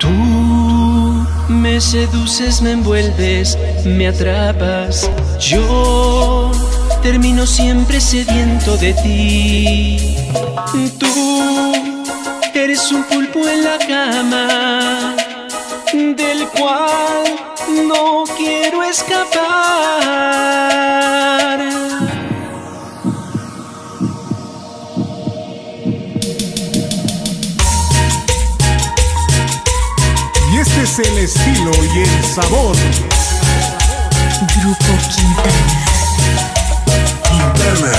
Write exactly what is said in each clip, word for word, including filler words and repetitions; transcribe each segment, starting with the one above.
Tú me seduces, me envuelves, me atrapas. Yo termino siempre sediento de ti. Tú eres un pulpo en la cama, del cual no quiero escapar. Y este es el estilo y el sabor. Grupo Quintana. Quintana.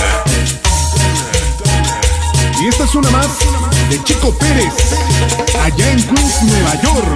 Y esta es una más de Chico Pérez, allá en Queens, Nueva York.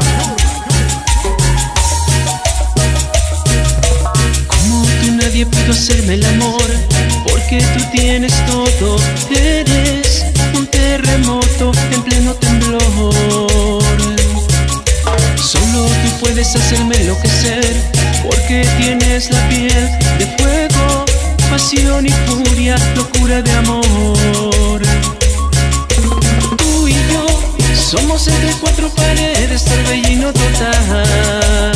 Como tú nadie pudo hacerme el amor, porque tú tienes todo. Eres un terremoto en pleno temblor. Solo tú puedes hacerme enloquecer, porque tienes la piel de fuego, pasión y furia, locura de amor. Tú y yo somos entre cuatro paredes, torbellino total.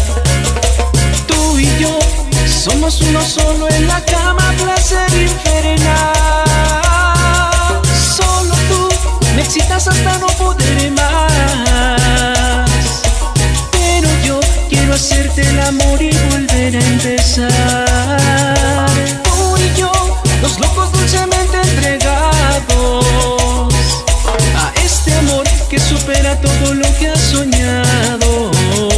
Tú y yo somos uno solo en la cama, placer infernal. Solo tú me excitas hasta no poder más. Pero yo quiero hacerte el amor y volver a empezar. Tú y yo, los locos dulcemente entregados a este amor que supera todo lo que has soñado.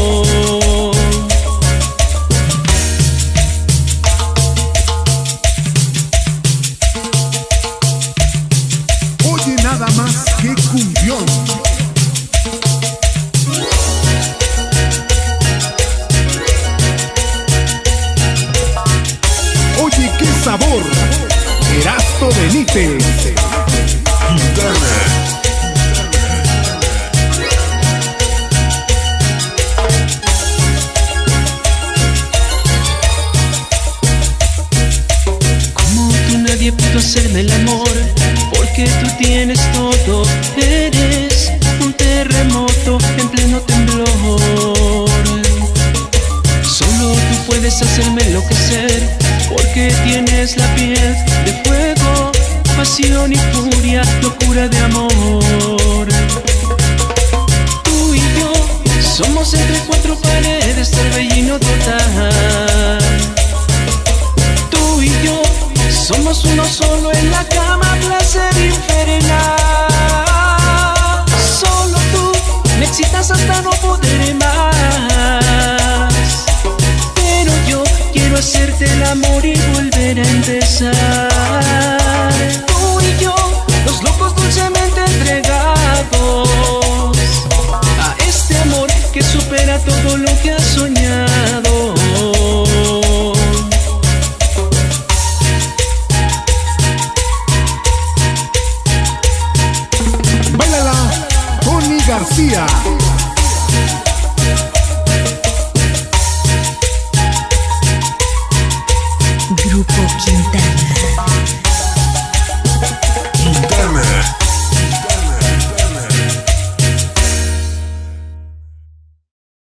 Oye, nada más que cumbión. Oye, qué sabor. Erasto Benítez. Quintana. Nadie pudo hacerme el amor, porque tú tienes todo. Eres un terremoto en pleno temblor. Solo tú puedes hacerme enloquecer, porque tienes la piel de fuego, pasión y furia, locura de amor. Tú y yo somos entre cuatro paredes, torbellino total. Tú y yo somos uno solo en la cama, placer infernal. Solo tú me excitas hasta no poder más. Pero yo quiero hacerte el amor y volver a empezar. Tú y yo, los locos